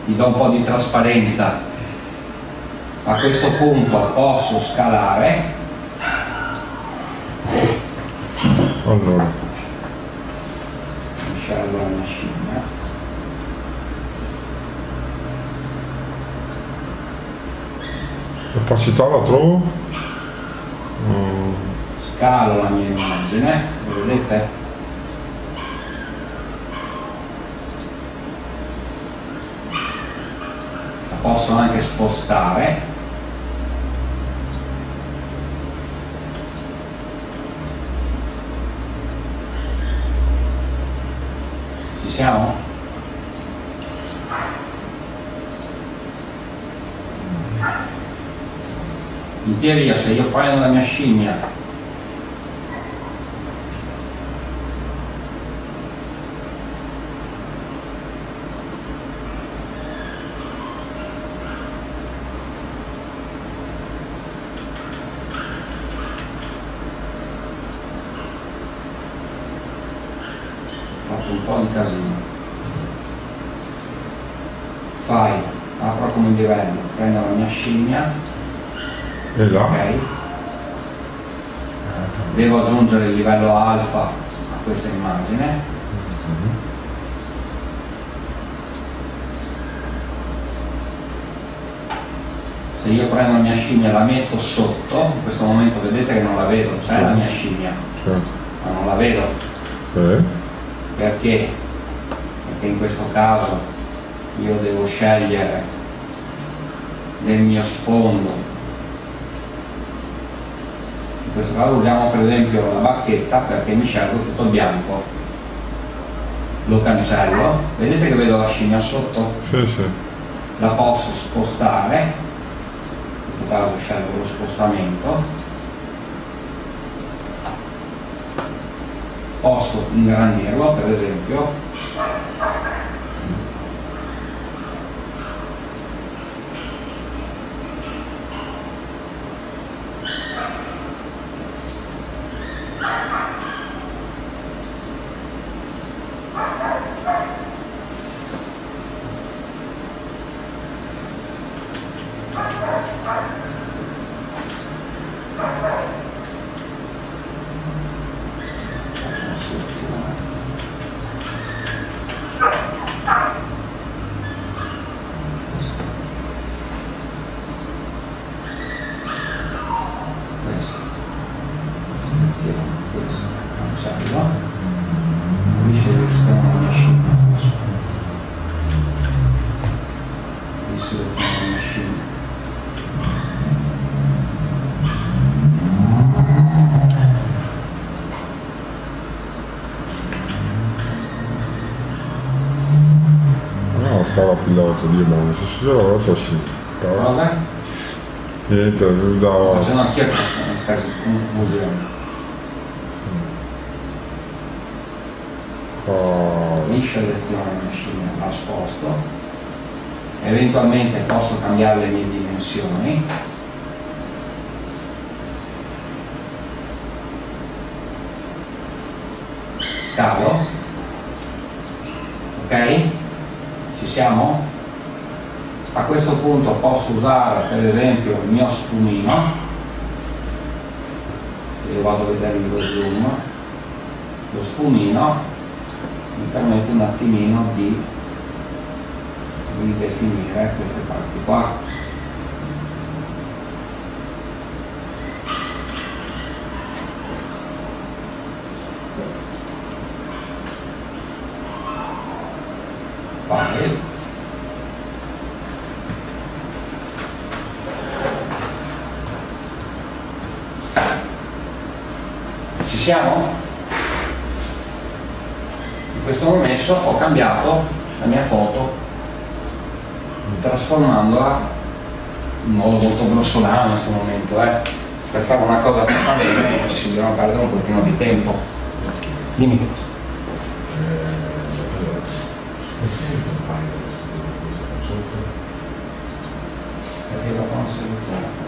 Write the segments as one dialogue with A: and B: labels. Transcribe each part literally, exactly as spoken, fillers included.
A: gli do un po' di trasparenza. A questo punto posso scalare.
B: Allora,
A: scelgo la mia scimmia,
B: l'opacità la trovo? Mm.
A: scalo la mia immagine, vedete? La posso anche spostare. Ci siamo? In teoria, se io prendo la mia scimmia un po' di casino, fai, apro come livello, prendo la mia scimmia
B: e là?
A: Ok, devo aggiungere il livello alfa a questa immagine.
B: Mm-hmm.
A: Se io prendo la mia scimmia e la metto sotto, in questo momento vedete che non la vedo, c'è sì. La mia scimmia, sì. Ma non la vedo.
B: Sì.
A: Perché? Perché in questo caso io devo scegliere nel mio sfondo. In questo caso usiamo per esempio la bacchetta perché mi scelgo tutto bianco. Lo cancello, vedete che vedo la scimmia sotto?
B: Sì, sì.
A: La posso spostare, in questo caso scelgo lo spostamento. Posso ingrandirlo, per esempio,
B: pilota di mano, se si trova la sì.
A: Cosa?
B: Niente, mi dava.
A: Se no anch'io ho preso confusione.
B: Oh.
A: Riseleziono la mia scimmia, la sposto, eventualmente posso cambiare le mie dimensioni. Scalo, ok? Ci siamo? A questo punto posso usare per esempio il mio sfumino, se io vado a vedere lo zoom, lo sfumino mi permette un attimino di ridefinire queste parti qua. File. Ci siamo? In questo momento ho cambiato la mia foto trasformandola in modo molto grossolano in questo momento, eh. Per fare una cosa fatta bene ci dobbiamo perdere un pochino di tempo. Dimmi. Perché la fa una selezione.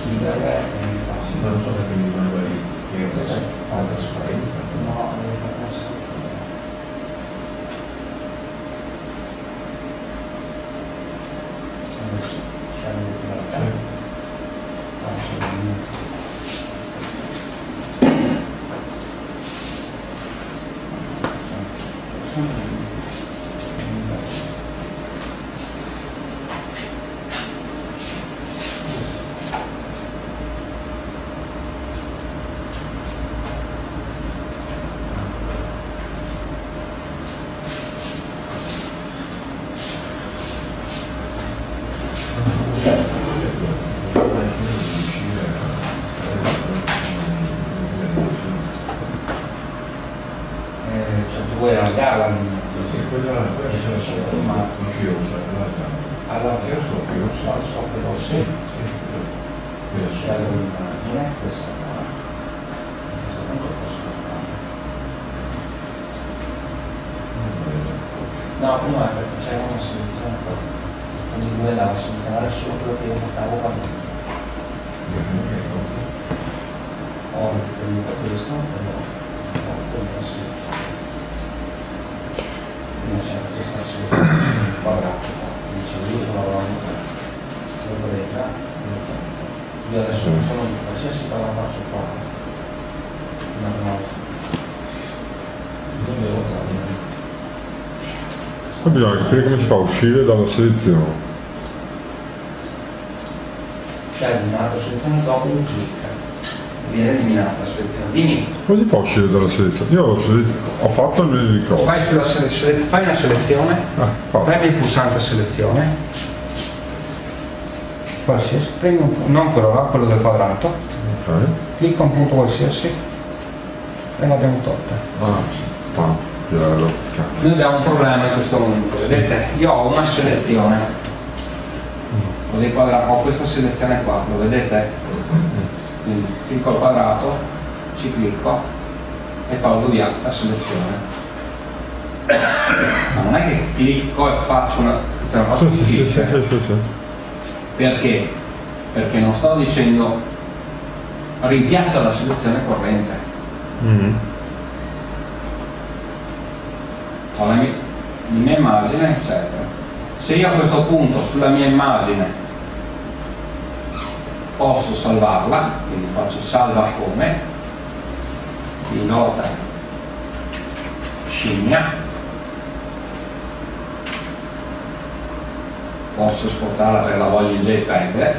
A: chiudere e farsi.
C: Non so perché mi vanno lì.
A: Questa è la trasparenza. No, devo fare una selezione. Adesso facciamo di più. Vuoi allargarla?
C: Sì, quella è la sua, ma non chiusa,
A: allora io so che io so, so che lo sì, c'è l'immagine, questa qua, questo punto posso fare. No, prima perché c'era una selezione qua, quindi lui andava a selezionare solo quello che io portavo qua dentro. Ho ripetuto questo, però ho fatto una selezione. C'è questa selezione quadrata, dice io sono la collega, io adesso non sono in qualsiasi cosa faccio qua, non conosco, non devo capire.
B: Poi bisogna capire come si fa a uscire dalla selezione.
A: C'è eliminato la selezione dopo un clic, viene eliminata la selezione. Dimmi.
B: Come si fa a uscire dalla selezione? Io ho, sele... ho fatto il mio ricordo.
A: Fai, sulla sele... fai una selezione,
B: ah,
A: premi il pulsante selezione, qualsiasi, prendi un, non quello là, quello del quadrato,
B: okay.
A: Clicca un punto qualsiasi e l'abbiamo tolta.
B: Ah, ah, chiaro.
A: Noi abbiamo un problema in questo momento, vedete? Io ho una selezione, ho, dei quadrati, ho questa selezione qua, lo vedete? Quindi clicco al quadrato, ci clicco e tolgo via la selezione. Ma non è che clicco e faccio una, cioè faccio un clic.
B: Sì, sì, sì, sì, sì.
A: Perché? Perché non sto dicendo rimpiazza la selezione corrente.
B: Mm-hmm.
A: Ho la mia, la mia immagine, eccetera. Se io a questo punto sulla mia immagine posso salvarla, quindi faccio salva come, pilota scimmia, posso esportarla per la voglio in JPEG.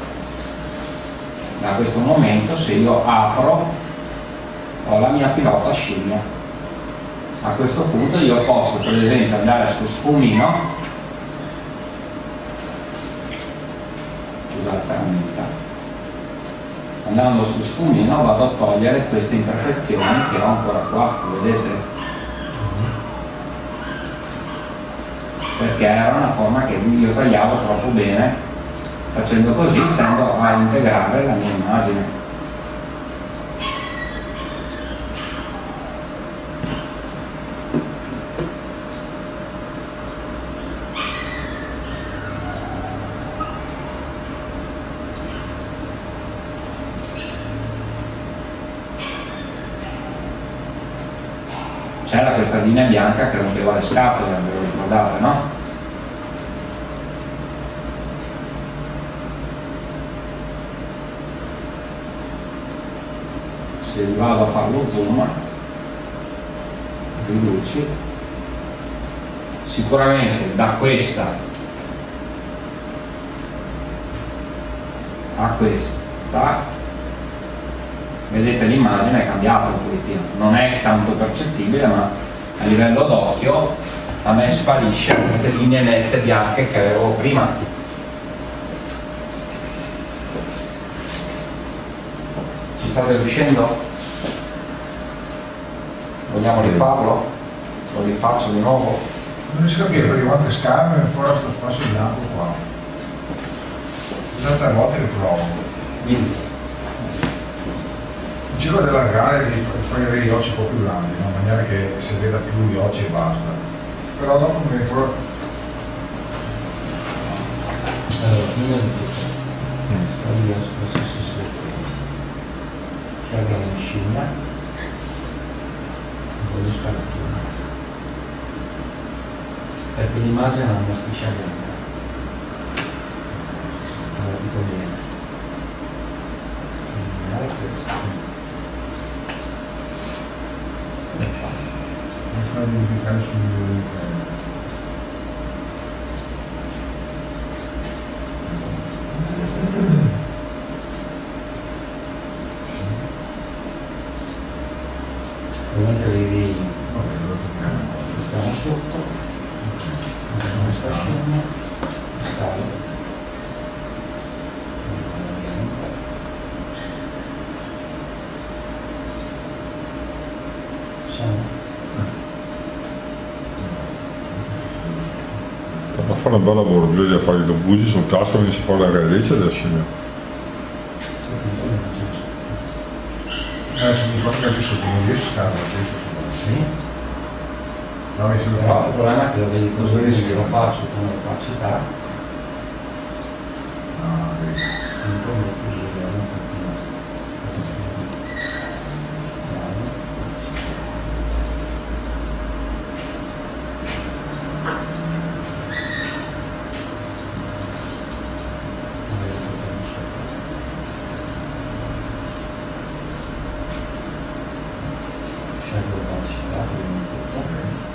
A: Da questo momento, se io apro, ho la mia pilota scimmia. A questo punto io posso per esempio andare su sfumino, scusate la amica, andando su sfumino vado a togliere queste imperfezioni che ho ancora qua, vedete? Perché era una forma che io tagliavo troppo bene, facendo così tendo a integrare la mia immagine. C'era questa linea bianca che rompeva le scatole, ve lo ricordate, no? Se vado a fare lo zoom, riduci, sicuramente da questa a questa, vedete l'immagine è cambiata un pochettino, non è tanto percettibile, ma a livello d'occhio a me sparisce queste linee nette bianche che avevo prima. Ci state riuscendo? Vogliamo rifarlo? Lo rifaccio di nuovo?
D: Non riesco a capire perché quante scherme e fuori questo spazio bianco qua. Tante volte che provo.
A: Dimmi.
D: Cerco di allargare e poi avere gli occhi un po' più grandi, no? In maniera che si veda più gli occhi e basta. Però dopo mi ricordo.
A: Allora, non è questo. scelgo una scimmia, voglio scalatura, perché l'immagine ha una striscia bianca, allora ti conviene eliminare questo e qua.
D: Non fa identificare sul
A: ovviamente vedi stiamo sotto questa scimmia scalo siamo
B: Ma fare una bella borbolla, fare i bugi sul cazzo e si fa la radice della scimmia.
D: adesso mi ricordo che sotto non riesco a scavare adesso
A: sì.
D: no, mi sembra
A: Però il problema è che lo vedi così,
D: Lo vedi,
A: quindi
D: sì.
A: lo faccio con l'opacità
D: ah, vedi.
A: un po' più vediamo un pochino. Scelgo l'opacità, quindi tutto.